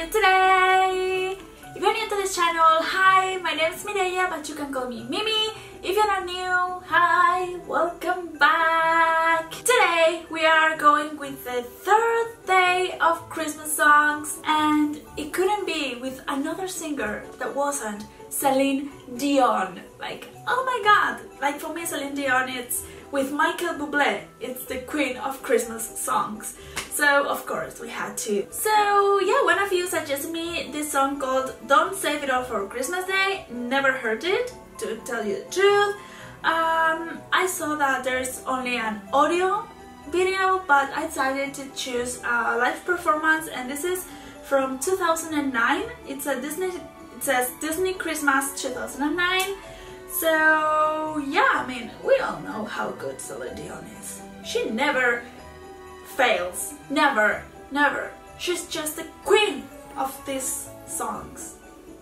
you today? If you're new to this channel, hi, my name is Mireia, but you can call me Mimi. If you're not new, hi, welcome back. Today we are going with the third day of Christmas songs, and it couldn't be with another singer that wasn't Celine Dion. Like, oh my god, like for me Celine Dion, it's with Michael Bublé, it's the queen of Christmas songs. So of course we had to. So yeah, one of you suggested me this song called Don't Save It All for Christmas Day. Never heard it, to tell you the truth. I saw that there's only an audio video, but I decided to choose a live performance, and this is from 2009. It's a Disney, it says Disney Christmas 2009. So yeah, I mean, we all know how good Celine Dion is. She never fails, never, never. She's just the queen of these songs.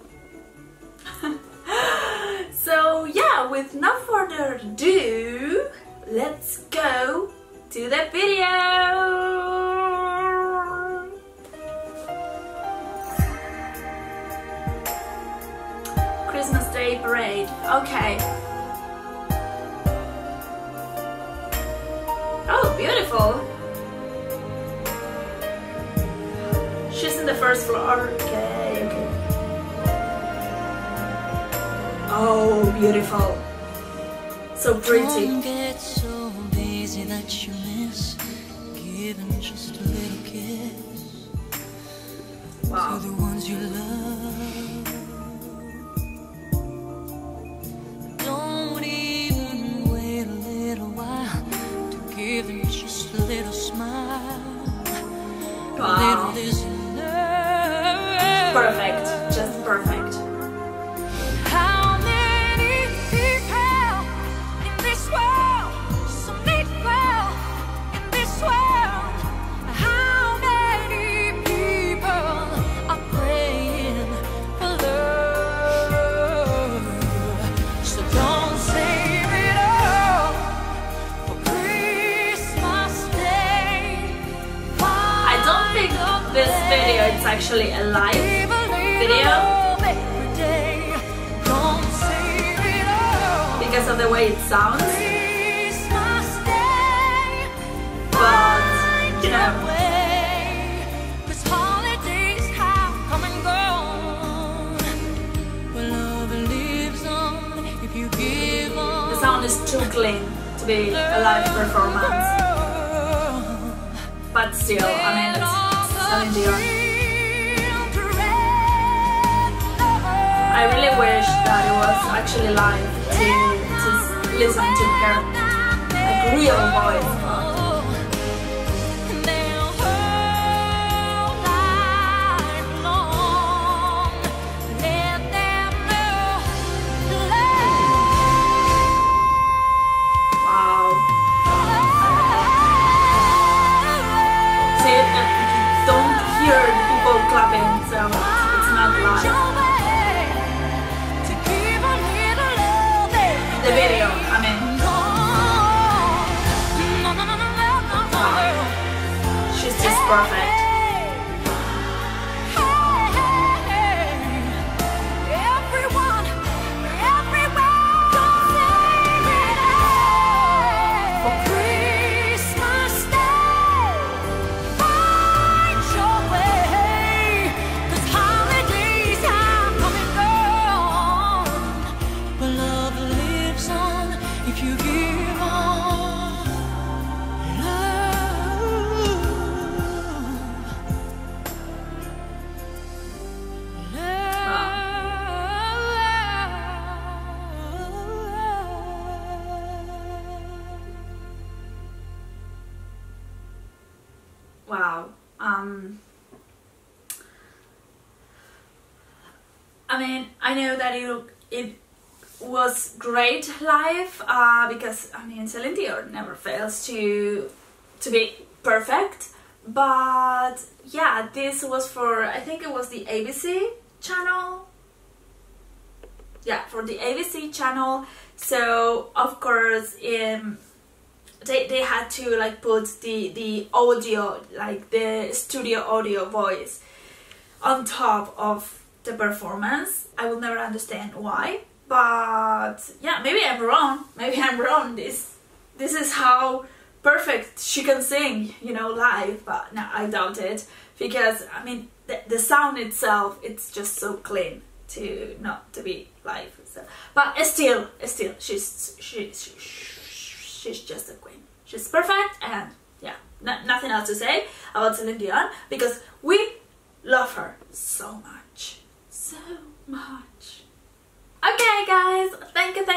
So yeah, with no further ado, let's go to the video. Christmas Day Parade, okay. Oh, beautiful. She's in the first floor, okay, okay. Oh, beautiful. So pretty. Don't get so busy that you miss giving just a little kiss. Wow. To the ones you love. Don't even wait a little while to give them just a little smile. Wow. A little listen. Perfect, just perfect. How many people in this world, so many people in this world, how many people are praying for love? So don't save it all for Christmas Day. I don't think this video is actually a live video because of the way it sounds, but you know, the sound is too clean to be a live performance, but still, I mean, it's Celine Dion. I really wish that it was actually live to listen to her like real voice. Wow. See, don't hear people clapping, so it's not live. The video, I mean. Wow. She's just perfect. Wow. I mean, I know that it was great live because I mean Celine Dion never fails to be perfect, but yeah, this was for, I think it was the ABC channel. Yeah, for the ABC channel. So of course they had to like put the audio, like the studio audio voice on top of the performance. I will never understand why, but yeah, maybe I'm wrong. Maybe I'm wrong. This is how perfect she can sing, you know, live. But no, I doubt it, because I mean the sound itself, it's just so clean to not to be live. So, but still, she's just a queen. She's perfect, and yeah, nothing else to say about Celine Dion, because we love her so much, so much. Okay guys, thank you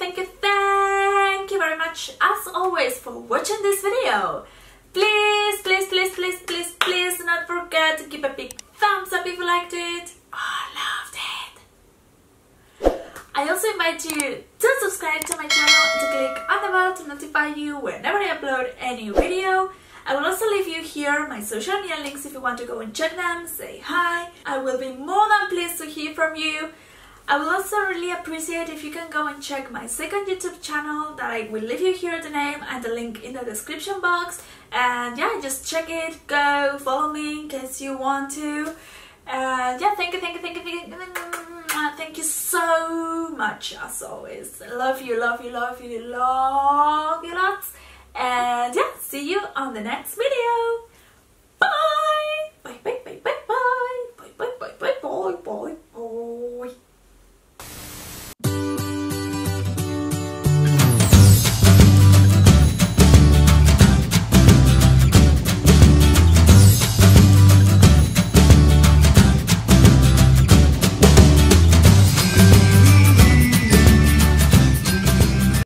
very much as always for watching this video. Please do not forget to give a big thumbs up if you liked it or loved it. I also invite you to subscribe to my channel and to click on the bell to notify you whenever I upload any video. I will also leave you here my social media links if you want to go and check them, say hi. I will be more than pleased to hear from you. I will also really appreciate if you can go and check my second YouTube channel that I will leave you here the name and the link in the description box. And yeah, just check it, go follow me in case you want to. And yeah, thank you so much as always. Love you lots. And yeah, see you on the next video.